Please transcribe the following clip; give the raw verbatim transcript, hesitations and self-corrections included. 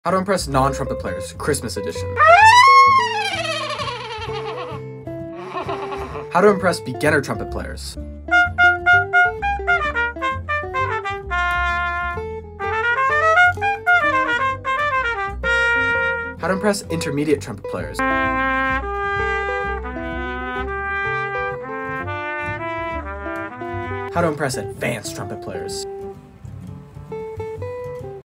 How to impress non-trumpet players, Christmas edition. How to impress beginner trumpet players. How to impress intermediate trumpet players. How to impress advanced trumpet players.